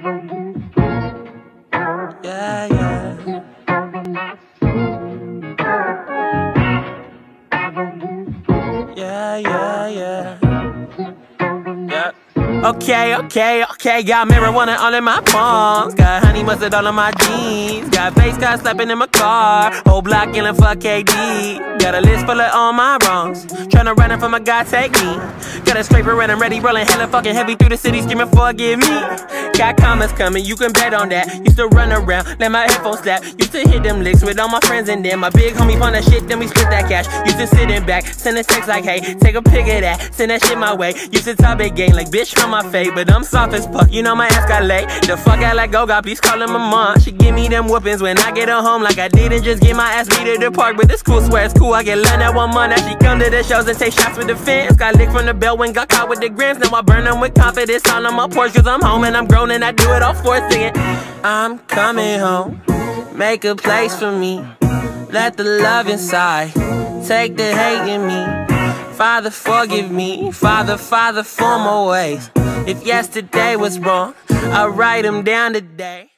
Yeah, yeah. Yeah, yeah, yeah. Yeah. Okay, got marijuana all in my palms. Got honey mustard all in my jeans. Got face card slapping in my car. Whole block yelling fuck KD. Got a list full of all my wrongs. Tryna run it from a guy, take me. Got a scraper and I'm ready, rolling hella fucking heavy through the city, screaming forgive me. Got comments coming, you can bet on that. Used to run around, let my headphones slap. Used to hit them licks with all my friends in there. My big homie found that shit, then we split that cash. Used to sit in back, send a text like, hey, take a pic of that, send that shit my way. Used to top big game like, bitch, from my fade, but I'm soft as fuck, you know my ass got laid. The fuck I let go, got please callin' my mom. She give me them whoopings when I get her home, like I didn't just get my ass beat at the park. But it's cool, swear it's cool, I get love that 1 month. Now she come to the shows and take shots with the fans. Got licked from the belt when got caught with the grams. Now I burn them with confidence all on my porch, cause I'm home and I'm grown and I do it all for singing. I'm coming home, make a place for me. Let the love inside take the hate in me. Father, forgive me. Father, for my ways. If yesterday was wrong, I'll write them down today.